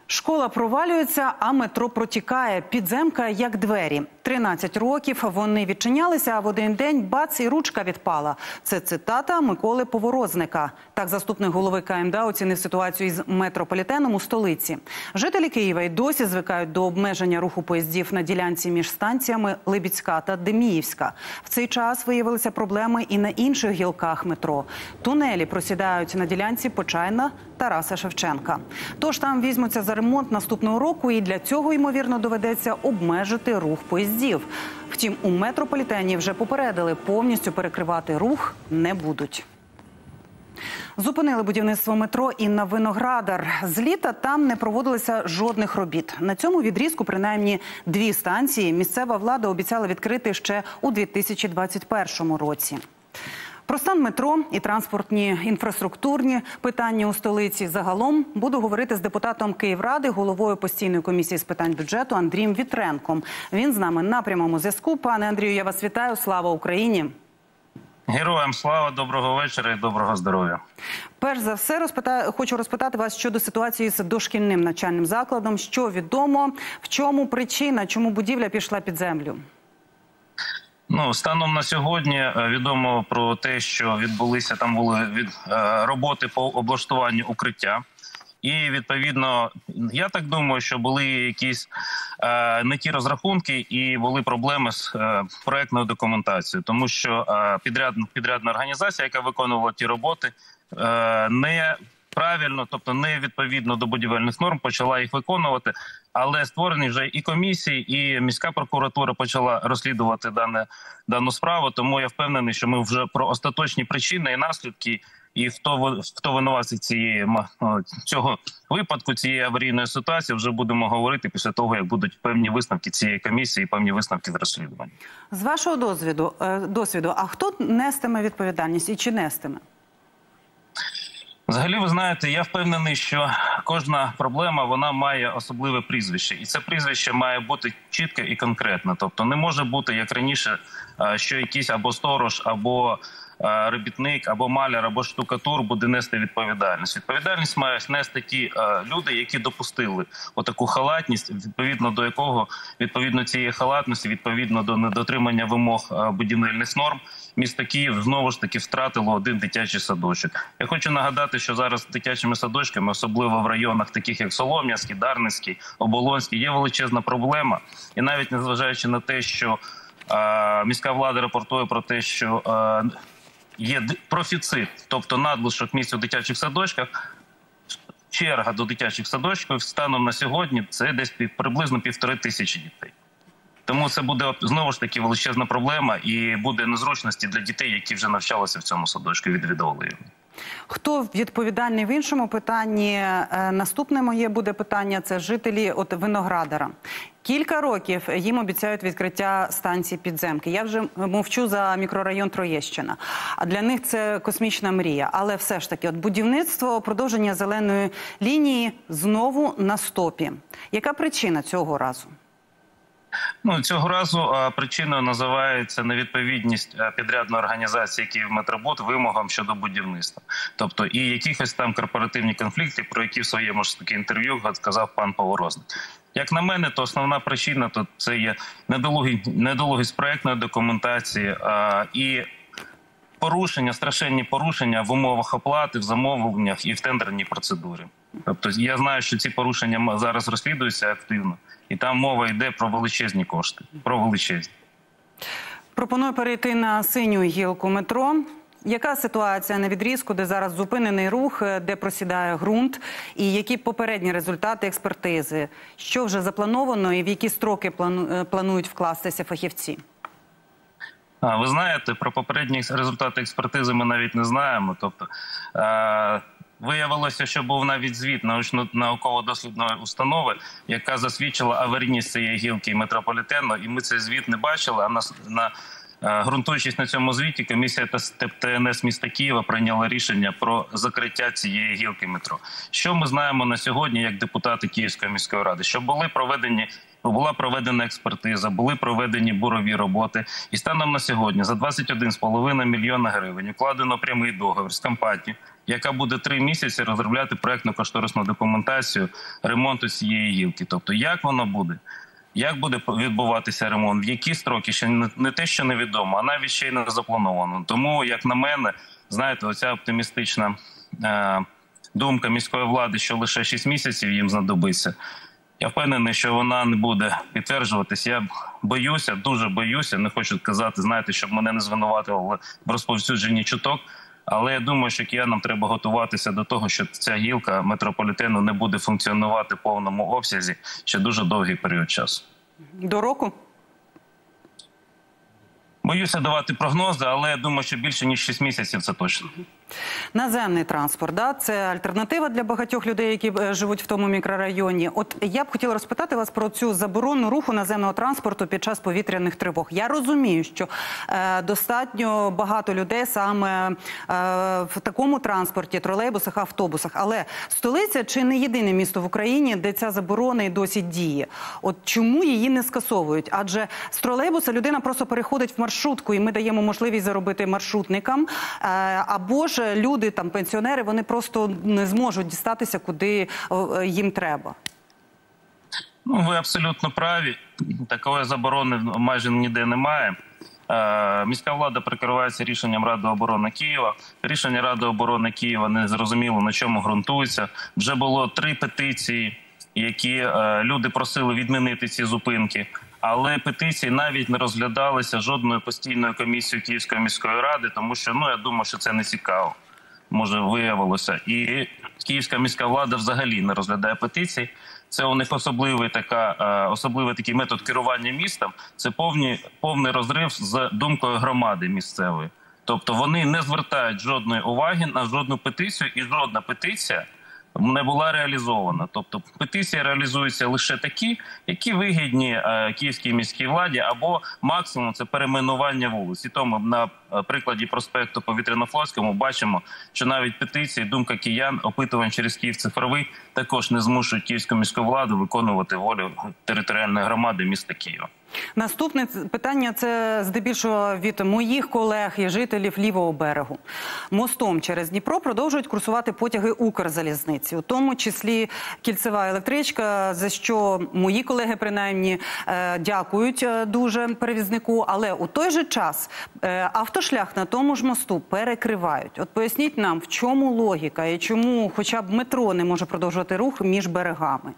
Школа провалюється, а метро протікає. Підземка як двері. 13 років вони відчинялися, а в один день – бац, і ручка відпала. Це цитата Миколи Поворозника. Так заступник голови КМДА оцінив ситуацію із метрополітеном у столиці. Жителі Києва й досі звикають до обмеження руху поїздів на ділянці між станціями Либідська та Деміївська. В цей час виявилися проблеми і на інших гілках метро. Тунелі просідають на ділянці Почайна Тараса Шевченка. Тож там візьмуться за ремонт наступного року, і для цього, ймовірно, доведеться обмежити рух поїздів. Втім, у метрополітені вже попередили, повністю перекривати рух не будуть. Зупинили будівництво метро і на Виноградар. З літа там не проводилося жодних робіт. На цьому відрізку принаймні 2 станції місцева влада обіцяла відкрити ще у 2021 році. Про стан метро і транспортні інфраструктурні питання у столиці загалом буду говорити з депутатом Київради, головою постійної комісії з питань бюджету Андрієм Вітренком. Він з нами на прямому зв'язку. Пане Андрію, я вас вітаю. Слава Україні! Героям слава, доброго вечора і доброго здоров'я. Перш за все, хочу розпитати вас щодо ситуації з дошкільним навчальним закладом. Що відомо, в чому причина, чому будівля пішла під землю? Станом на сьогодні відомо про те, що відбулися там роботи по облаштуванню укриття. І, відповідно, я так думаю, що були якісь не ті розрахунки і були проблеми з проєктною документацією. Тому що підрядна організація, яка виконувала ті роботи, неправильно, тобто не відповідно до будівельних норм, почала їх виконувати. Але створені вже і комісії, і міська прокуратура почала розслідувати дану справу. Тому я впевнений, що ми вже про остаточні причини і наслідки, і хто винуватий цього випадку, цієї аварійної ситуації, вже будемо говорити після того, як будуть певні висновки цієї комісії, певні висновки з розслідування. З вашого досвіду, а хто нестиме відповідальність і чи нестиме? Взагалі, ви знаєте, я впевнений, що кожна проблема, вона має особливе прізвище. І це прізвище має бути чітке і конкретне. Тобто не може бути, як раніше, що якийсь або сторож, або робітник, або маляр, або штукатур буде нести відповідальність. Відповідальність мають нести ті люди, які допустили отаку халатність, відповідно цієї халатності, відповідно до недотримання вимог будівельних норм, місто Київ знову ж таки втратило 1 дитячий садочок. Я хочу нагадати, що зараз з дитячими садочками, особливо в районах таких як Солом'янський, Дарницький, Оболонський, є величезна проблема. І навіть незважаючи на те, що міська влада рапортує про те, що є профіцит, тобто надлишок місць у дитячих садочках, черга до дитячих садочків станом на сьогодні це десь приблизно 1500 дітей. Тому це буде знову ж таки величезна проблема і буде незручності для дітей, які вже навчалися в цьому садочку, відвідували його. Хто відповідальний в іншому питанні? Наступне моє буде питання – це жителі Виноградара. Кілька років їм обіцяють відкриття станції підземки. Я вже мовчу за мікрорайон Троєщина. А для них це космічна мрія. Але все ж таки, будівництво, продовження зеленої лінії знову на стопі. Яка причина цього разу? Цього разу причиною називається невідповідність підрядної організації «Київметробуд» вимогам щодо будівництва. Тобто і якихось там корпоративні конфлікти, про які в своєму ж таки інтерв'ю сказав пан Поворозник. Як на мене, то основна причина – це є недолугість проєктної документації і порушення, страшенні порушення в умовах оплати, в замовленнях і в тендерній процедурі. Тобто я знаю, що ці порушення зараз розслідуються активно. І там мова йде про величезні кошти. Про величезні. Пропоную перейти на синю гілку метро. Яка ситуація на відрізку, де зараз зупинений рух, де просідає ґрунт? І які попередні результати експертизи? Що вже заплановано і в які строки планують вкластися фахівці? Ви знаєте, про попередні результати експертизи ми навіть не знаємо. Тобто, виявилося, що був навіть звіт науково-дослідної установи, яка засвідчила аварійність цієї гілки метрополітену, і ми цей звіт не бачили, а ґрунтуючись на цьому звіті, комісія ТНС міста Києва прийняла рішення про закриття цієї гілки метро. Що ми знаємо на сьогодні, як депутати Київської міської ради? Що була проведена експертиза, були проведені бурові роботи. І станом на сьогодні за 21,5 мільйона гривень укладено прямий договір з компанією, яка буде 3 місяці розробляти проектно-кошторисну документацію ремонту цієї гілки. Тобто, як воно буде? Як буде відбуватися ремонт? В які строки? Ще не те, що невідомо, а навіть ще й не заплановано. Тому, як на мене, знаєте, оця оптимістична думка міської влади, що лише 6 місяців їм знадобиться, я впевнений, що вона не буде підтверджуватись. Я боюся, дуже боюся, не хочу казати, знаєте, щоб мене не звинуватили в розповсюдженні чуток, але я думаю, що киянам треба готуватися до того, що ця гілка метрополітену не буде функціонувати в повному обсязі ще дуже довгий період часу. До року? Боюся давати прогнози, але я думаю, що більше ніж 6 місяців це точно. Наземний транспорт, да? Це альтернатива для багатьох людей, які живуть в тому мікрорайоні. От я б хотіла розпитати вас про цю заборону руху наземного транспорту під час повітряних тривог. Я розумію, що достатньо багато людей саме в такому транспорті, тролейбусах, автобусах. Але столиця чи не єдине місто в Україні, де ця заборона і досі діє? От чому її не скасовують? Адже з тролейбуса людина просто переходить в маршрутку, і ми даємо можливість заробити маршрутникам, або ж люди, там, пенсіонери, вони просто не зможуть дістатися, куди їм треба. Ну, ви абсолютно праві. Такої заборони майже ніде немає. Міська влада прикривається рішенням Ради оборони Києва. Рішення Ради оборони Києва не зрозуміло, на чому ґрунтується. Вже було 3 петиції, які люди просили відмінити ці зупинки. Але петиції навіть не розглядалися жодною постійною комісією Київської міської ради, тому що, я думаю, що це не цікаво, може, виявилося. І Київська міська влада взагалі не розглядає петиції. Це у них особливий такий метод керування містом. Це повний розрив з думкою громади місцевої. Тобто вони не звертають жодної уваги на жодну петицію, і жодна петиція не була реалізована. Тобто петиції реалізуються лише такі, які вигідні Київській міській владі, або максимум це перейменування вулиць. І тому на прикладі проспекту Повітряно-Флотському бачимо, що навіть петиції, думка киян, опитувань через Київ цифровий також не змушують Київську міську владу виконувати волю територіальної громади міста Києва. Наступне питання – це здебільшого від моїх колег і жителів лівого берегу. Мостом через Дніпро продовжують курсувати потяги Укрзалізниці, у тому числі кільцева електричка, за що мої колеги, принаймні, дякують дуже перевізнику. Але у той же час автошлях на тому ж мосту перекривають. От поясніть нам, в чому логіка і чому хоча б метро не може продовжувати рух між берегами?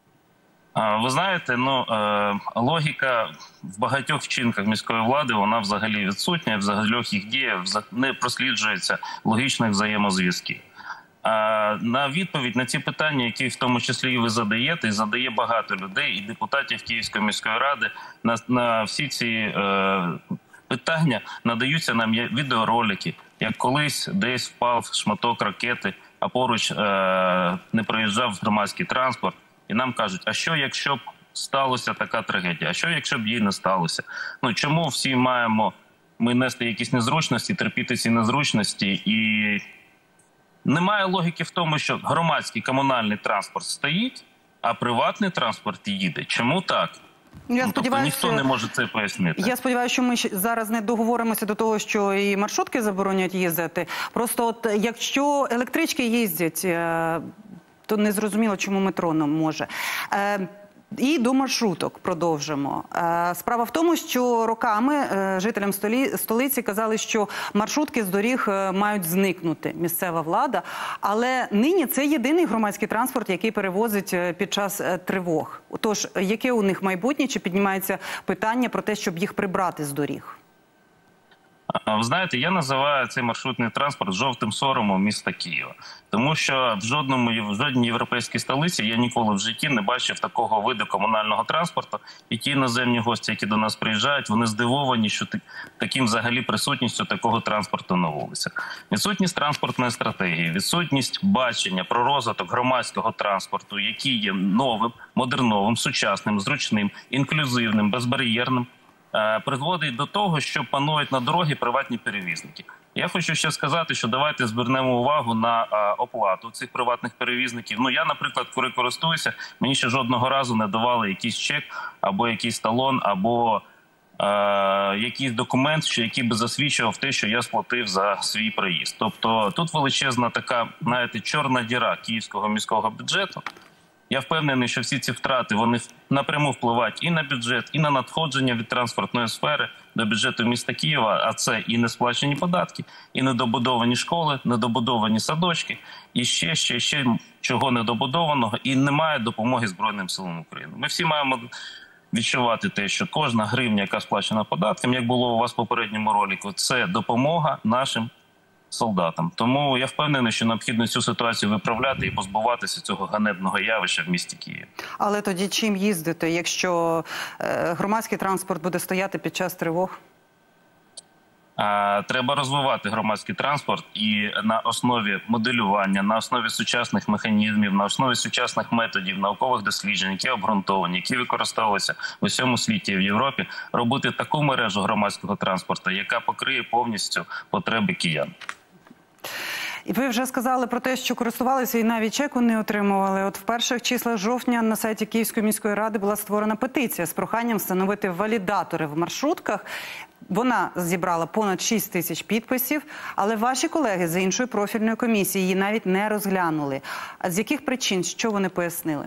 Ви знаєте, логіка в багатьох вчинках міської влади, вона взагалі відсутня, в багатьох їх діях не просліджується логічних взаємозв'язків. На відповідь на ці питання, які в тому числі і ви задаєте, і задає багато людей, і депутатів Київської міської ради, на всі ці питання надаються нам відеоролики, як колись десь впав шматок ракети, а поруч не проїжджав громадський транспорт. І нам кажуть, а що, якщо б сталося така трагедія? А що, якщо б її не сталося? Чому всі маємо нести якісь незручності, терпіти ці незручності? І немає логіки в тому, що громадський комунальний транспорт стоїть, а приватний транспорт їде. Чому так? Тобто ніхто не може це пояснити. Я сподіваюся, що ми зараз не договоримося до того, що і маршрутки заборонять їздити. Просто якщо електрички їздять, то не зрозуміло, чому метро не може. І до маршруток продовжимо. Справа в тому, що роками жителям столиці казали, що маршрутки з доріг мають зникнути, місцева влада. Але нині це єдиний громадський транспорт, який перевозить під час тривог. Тож, яке у них майбутнє, чи піднімається питання про те, щоб їх прибрати з доріг? Ви знаєте, я називаю цей маршрутний транспорт жовтим соромом міста Києва. Тому що в жодній європейській столиці я ніколи в житті не бачив такого виду комунального транспорту. І ті іноземні гості, які до нас приїжджають, вони здивовані, що таким взагалі присутністю такого транспорту на вулицях. Відсутність транспортної стратегії, відсутність бачення про розвиток громадського транспорту, який є новим, модерновим, сучасним, зручним, інклюзивним, безбар'єрним. призводить до того, що панують на дорогі приватні перевізники. Я хочу ще сказати, що давайте звернемо увагу на оплату цих приватних перевізників. Ну, я, наприклад, коли користуюся, мені ще жодного разу не давали якийсь чек, або якийсь талон, або якийсь документ, який би засвідчував те, що я сплатив за свій проїзд. Тобто тут величезна така, знаєте, чорна діра київського міського бюджету. Я впевнений, що всі ці втрати, вони напряму впливають і на бюджет, і на надходження від транспортної сфери до бюджету міста Києва, а це і несплачені податки, і недобудовані школи, недобудовані садочки, і ще чого недобудованого, і немає допомоги Збройним силам України. Ми всі маємо відчувати те, що кожна гривня, яка сплачена податком, як було у вас в попередньому ролику, це допомога нашим солдатам. Тому я впевнений, що необхідно цю ситуацію виправляти і позбуватися цього ганебного явища в місті Києві. Але тоді чим їздити, якщо громадський транспорт буде стояти під час тривог? Треба розвивати громадський транспорт і на основі моделювання, на основі сучасних механізмів, на основі сучасних методів, наукових досліджень, які обґрунтовані, які використовуються в усьому світі і в Європі, робити таку мережу громадського транспорту, яка покриє повністю потреби киян. І ви вже сказали про те, що користувалися і навіть чеку не отримували. От в перших числах жовтня на сайті Київської міської ради була створена петиція з проханням встановити валідатори в маршрутках. Вона зібрала понад 6 тисяч підписів, але ваші колеги з іншої профільної комісії її навіть не розглянули. А з яких причин, що вони пояснили?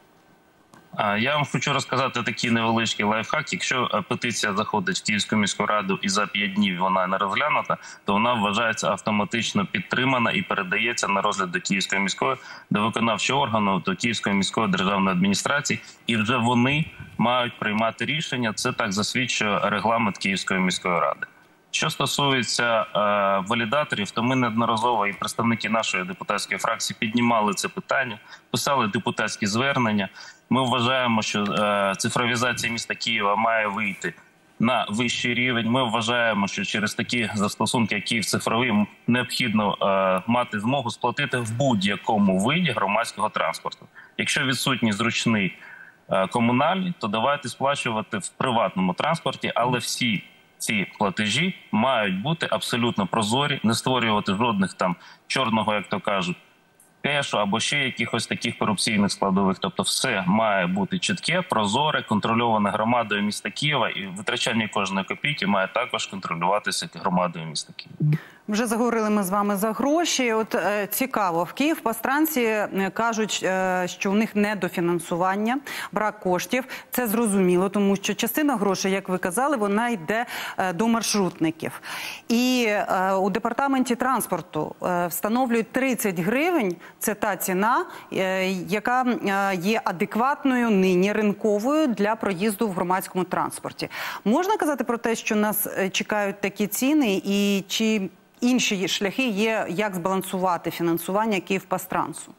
Я вам хочу розказати такий невеличкий лайфхак. Якщо петиція заходить в Київську міську раду і за 5 днів вона не розглянута, то вона вважається автоматично підтримана і передається на розгляд до Київської міської, до виконавчого органу, до Київської міської державної адміністрації. І вже вони мають приймати рішення. Це так засвідчує регламент Київської міської ради. Що стосується валідаторів, то ми неодноразово і представники нашої депутатської фракції піднімали це питання, писали депутатські звернення. Ми вважаємо, що цифровізація міста Києва має вийти на вищий рівень. Ми вважаємо, що через такі застосунки, як Київ цифровий, необхідно мати змогу сплатити в будь-якому виді громадського транспорту. Якщо відсутній зручний комунальний, то давайте сплачувати в приватному транспорті, але всі ці платежі мають бути абсолютно прозорі, не створювати жодних там чорного, як то кажуть, кешу або ще якихось таких корупційних складових. Тобто все має бути чітке, прозоре, контрольоване громадою міста Києва, і витрачання кожної копійки має також контролюватися громадою міста Києва. Вже заговорили ми з вами за гроші. От цікаво, в Київпастранці кажуть, що у них недофінансування, брак коштів. Це зрозуміло, тому що частина грошей, як ви казали, вона йде до маршрутників. І у департаменті транспорту встановлюють 30 гривень. Це та ціна, яка є адекватною нині ринковою для проїзду в громадському транспорті. Можна казати про те, що нас чекають такі ціни, і чи інші шляхи є, як збалансувати фінансування Київпастрансу?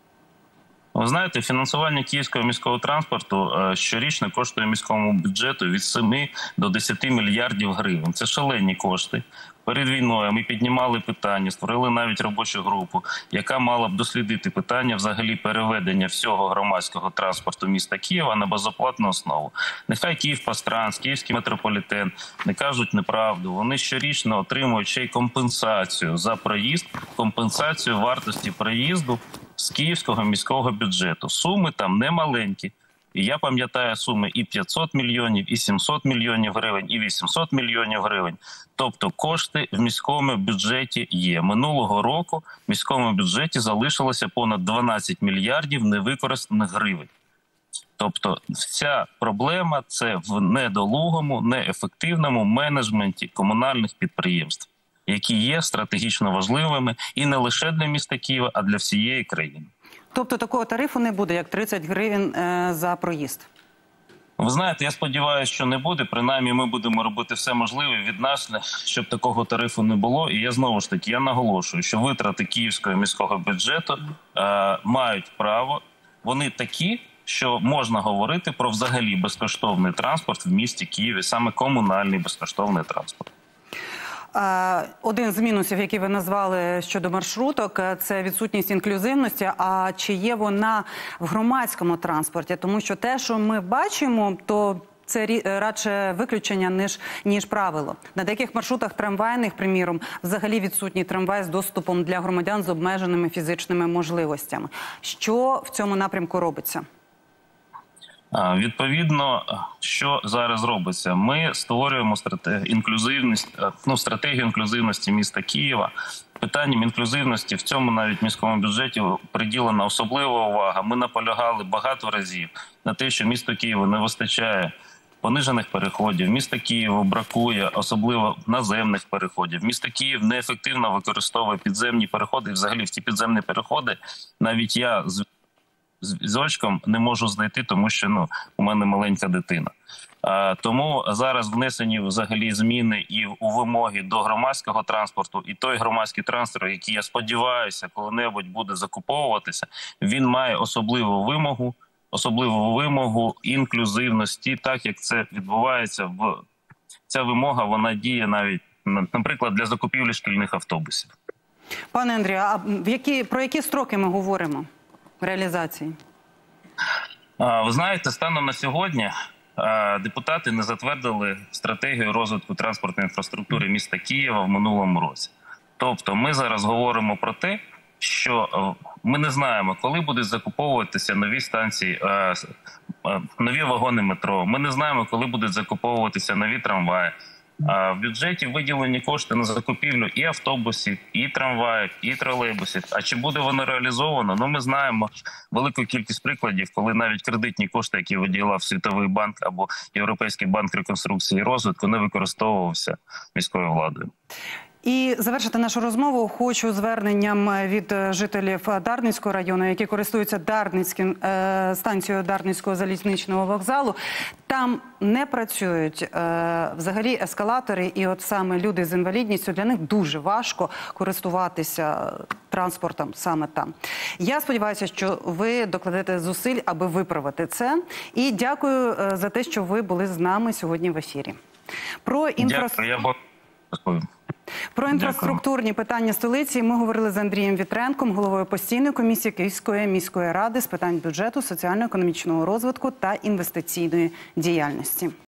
Ви знаєте, фінансування київського міського транспорту щорічно коштує міському бюджету від 7 до 10 мільярдів гривень. Це шалені кошти. Перед війною ми піднімали питання, створили навіть робочу групу, яка мала б дослідити питання взагалі переведення всього громадського транспорту міста Києва на безоплатну основу. Нехай Київпастранс, Київський метрополітен не кажуть неправду. Вони щорічно отримують ще й компенсацію за проїзд, компенсацію вартості проїзду з київського міського бюджету. Суми там немаленькі. І я пам'ятаю суми і 500 мільйонів, і 700 мільйонів гривень, і 800 мільйонів гривень. Тобто кошти в міському бюджеті є. Минулого року в міському бюджеті залишилося понад 12 мільярдів невикористаних гривень. Тобто вся проблема – це в недолугому, неефективному менеджменті комунальних підприємств, які є стратегічно важливими і не лише для міста Києва, а для всієї країни. Тобто такого тарифу не буде, як 30 гривень за проїзд? Ви знаєте, я сподіваюся, що не буде. Принаймні, ми будемо робити все можливе від нас, щоб такого тарифу не було. І я знову ж таки, я наголошую, що витрати київського міського бюджету мають право. Вони такі, що можна говорити про взагалі безкоштовний транспорт в місті Києві, саме комунальний безкоштовний транспорт. Один з мінусів, який ви назвали щодо маршруток, це відсутність інклюзивності. А чи є вона в громадському транспорті? Тому що те, що ми бачимо, то це радше виключення, ніж правило. На деяких маршрутах трамвайних, приміром, взагалі відсутній трамвай з доступом для громадян з обмеженими фізичними можливостями. Що в цьому напрямку робиться? Відповідно, що зараз робиться? Ми створюємо стратегію інклюзивності міста Києва. Питанням інклюзивності в цьому навіть міському бюджеті приділена особлива увага. Ми наполягали багато разів на те, що місту Києву не вистачає понижених переходів. Місто Києву бракує особливо наземних переходів. Місто Київ неефективно використовує підземні переходи. І взагалі в ті підземні переходи навіть я з очком не можу знайти, тому що у мене маленька дитина. Тому зараз внесені взагалі зміни і у вимоги до громадського транспорту. І той громадський транспорт, який, я сподіваюся, коли-небудь буде закуповуватися, він має особливу вимогу інклюзивності, так як це відбувається. Ця вимога, вона діє навіть, наприклад, для закупівлі шкільних автобусів. Пане Андрію, а про які строки ми говоримо реалізації? Ви знаєте, станом на сьогодні депутати не затвердили стратегію розвитку транспортної інфраструктури міста Києва в минулому році. Тобто ми зараз говоримо про те, що ми не знаємо, коли будуть закуповуватися нові станції, нові вагони метро. Ми не знаємо, коли будуть закуповуватися нові трамваї. В бюджеті виділені кошти на закупівлю і автобусів, і трамваїв, і тролейбусів. А чи буде воно реалізовано? Ми знаємо велику кількість прикладів, коли навіть кредитні кошти, які виділяв Світовий банк або Європейський банк реконструкції і розвитку, не використовувався міською владою. І завершити нашу розмову хочу зверненням від жителів Дарницького району, які користуються станцією Дарницького залізничного вокзалу. Там не працюють взагалі ескалатори, і от саме люди з інвалідністю, для них дуже важко користуватися транспортом саме там. Я сподіваюся, що ви докладете зусиль, аби виправити це. І дякую за те, що ви були з нами сьогодні в ефірі. Про інфраструктурні питання столиці ми говорили з Андрієм Вітренком, головою постійної комісії Київської міської ради з питань бюджету, соціально-економічного розвитку та інвестиційної діяльності.